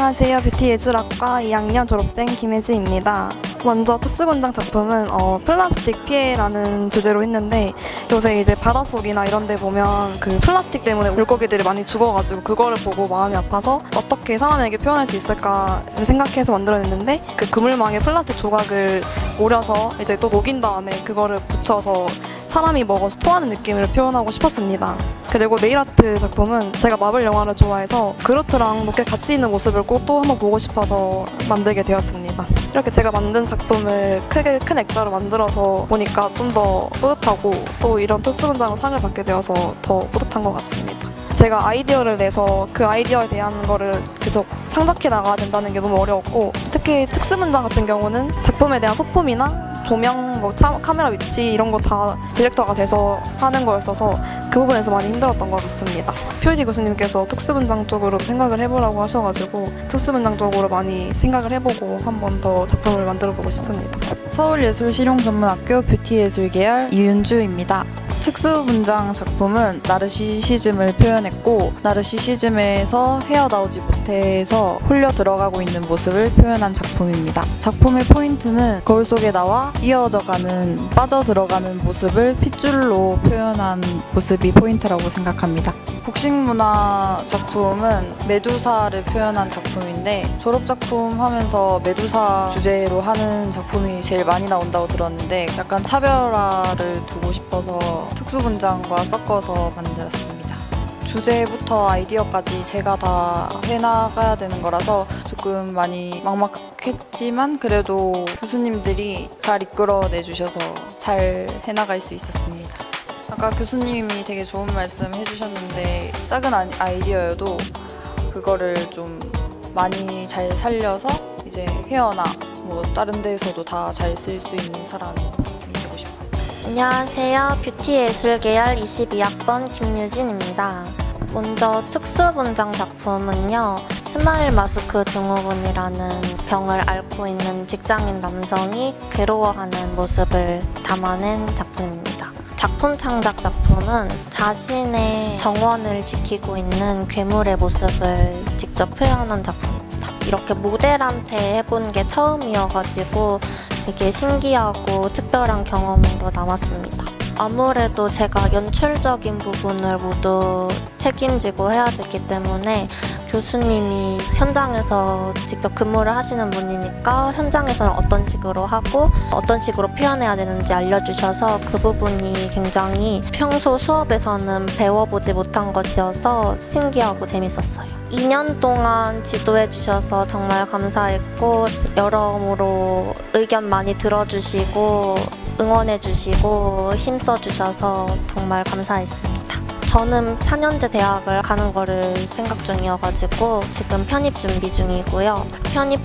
안녕하세요. 뷰티예술학과 2학년 졸업생 김혜지입니다. 먼저 특수분장 작품은 플라스틱 피해라는 주제로 했는데, 요새 이제 바닷속이나 이런 데 보면 그 플라스틱 때문에 물고기들이 많이 죽어가지고 그거를 보고 마음이 아파서 어떻게 사람에게 표현할 수 있을까를 생각해서 만들어냈는데, 그 그물망에 플라스틱 조각을 오려서 이제 또 녹인 다음에 그거를 붙여서 사람이 먹어서 토하는 느낌을 표현하고 싶었습니다. 그리고 네일아트 작품은 제가 마블 영화를 좋아해서 그루트랑 로켓 같이 있는 모습을 꼭 또 한번 보고 싶어서 만들게 되었습니다. 이렇게 제가 만든 작품을 큰 액자로 만들어서 보니까 좀 더 뿌듯하고, 또 이런 특수분장으로 상을 받게 되어서 더 뿌듯한 것 같습니다. 제가 아이디어를 내서 그 아이디어에 대한 거를 계속 창작해 나가야 된다는 게 너무 어려웠고, 특히 특수분장 같은 경우는 작품에 대한 소품이나 조명, 카메라 위치 이런 거 다 디렉터가 돼서 하는 거였어서 그 부분에서 많이 힘들었던 것 같습니다. POD 교수님께서 특수분장 쪽으로 생각을 해보라고 하셔가지고 특수분장 쪽으로 많이 생각을 해보고 한 번 더 작품을 만들어보고 싶습니다. 서울예술실용전문학교 뷰티예술 계열 이윤주입니다. 특수분장 작품은 나르시시즘을 표현했고, 나르시시즘에서 헤어나오지 못해서 홀려 들어가고 있는 모습을 표현한 작품입니다. 작품의 포인트는 거울 속에 나와 이어져가는, 빠져들어가는 모습을 핏줄로 표현한 모습이 포인트라고 생각합니다. 복식문화 작품은 메두사를 표현한 작품인데, 졸업작품 하면서 메두사 주제로 하는 작품이 제일 많이 나온다고 들었는데, 약간 차별화를 두고 싶어서 특수분장과 섞어서 만들었습니다. 주제부터 아이디어까지 제가 다 해나가야 되는 거라서 조금 많이 막막했지만, 그래도 교수님들이 잘 이끌어내 주셔서 잘 해나갈 수 있었습니다. 아까 교수님이 되게 좋은 말씀 해주셨는데, 작은 아이디어여도 그거를 좀 많이 잘 살려서 이제 헤어나 뭐 다른 데에서도 다 잘 쓸 수 있는 사람이 되고 싶어요. 안녕하세요. 뷰티예술 계열 22학번 김유진입니다. 먼저 특수분장 작품은요, 스마일 마스크 증후군이라는 병을 앓고 있는 직장인 남성이 괴로워하는 모습을 담아낸 작품입니다. 작품 창작 작품은 자신의 정원을 지키고 있는 괴물의 모습을 직접 표현한 작품입니다. 이렇게 모델한테 해본 게 처음이어가지고 되게 신기하고 특별한 경험으로 남았습니다. 아무래도 제가 연출적인 부분을 모두 책임지고 해야 되기 때문에 교수님이 현장에서 직접 근무를 하시는 분이니까 현장에서는 어떤 식으로 하고 어떤 식으로 표현해야 되는지 알려주셔서 그 부분이 굉장히 평소 수업에서는 배워보지 못한 것이어서 신기하고 재밌었어요. 2년 동안 지도해 주셔서 정말 감사했고, 여러모로 의견 많이 들어주시고 응원해 주시고 힘써 주셔서 정말 감사했습니다. 저는 4년제 대학을 가는 거를 생각 중이어가지고 지금 편입 준비 중이고요. 편입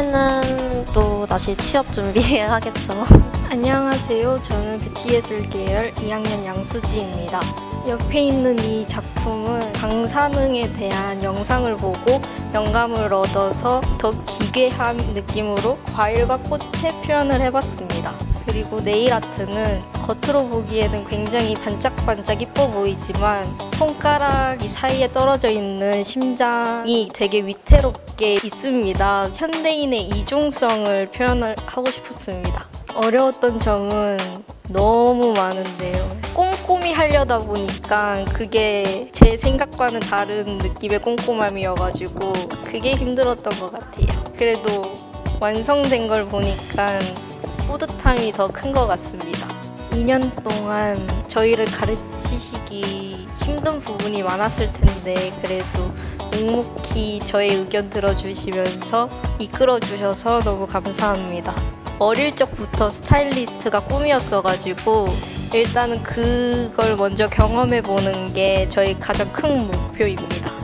후에는 또 다시 취업 준비하겠죠. 안녕하세요. 저는 뷰티예술 계열 2학년 양수지입니다. 옆에 있는 이 작품은 방사능에 대한 영상을 보고 영감을 얻어서 더 기괴한 느낌으로 과일과 꽃의 표현을 해봤습니다. 그리고 네일아트는 겉으로 보기에는 굉장히 반짝반짝 이뻐 보이지만 손가락이 사이에 떨어져 있는 심장이 되게 위태롭게 있습니다. 현대인의 이중성을 표현을 하고 싶었습니다. 어려웠던 점은 너무 많은데요. 꼼꼼히 하려다 보니까 그게 제 생각과는 다른 느낌의 꼼꼼함이어가지고 그게 힘들었던 것 같아요. 그래도 완성된 걸 보니까 뿌듯함이 더 큰 것 같습니다. 2년 동안 저희를 가르치시기 힘든 부분이 많았을 텐데, 그래도 묵묵히 저의 의견 들어주시면서 이끌어주셔서 너무 감사합니다. 어릴 적부터 스타일리스트가 꿈이었어가지고 일단은 그걸 먼저 경험해보는 게 저희 가장 큰 목표입니다.